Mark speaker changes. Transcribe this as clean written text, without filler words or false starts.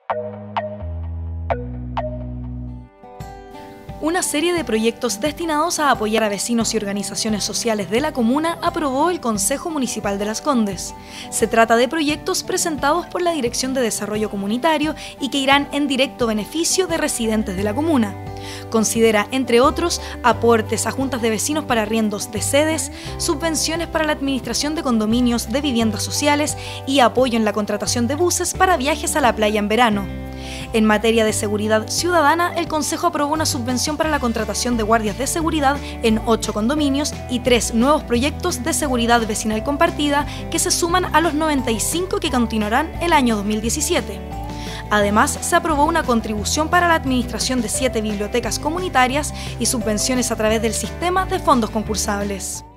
Speaker 1: Una serie de proyectos destinados a apoyar a vecinos y organizaciones sociales de la comuna aprobó el Consejo Municipal de Las Condes. Se trata de proyectos presentados por la Dirección de Desarrollo Comunitario y que irán en directo beneficio de residentes de la comuna. Considera, entre otros, aportes a juntas de vecinos para arriendos de sedes, subvenciones para la administración de condominios de viviendas sociales y apoyo en la contratación de buses para viajes a la playa en verano. En materia de seguridad ciudadana, el Consejo aprobó una subvención para la contratación de guardias de seguridad en 8 condominios y 3 nuevos proyectos de seguridad vecinal compartida que se suman a los 95 que continuarán el año 2017. Además, se aprobó una contribución para la administración de 7 bibliotecas comunitarias y subvenciones a través del sistema de fondos concursables.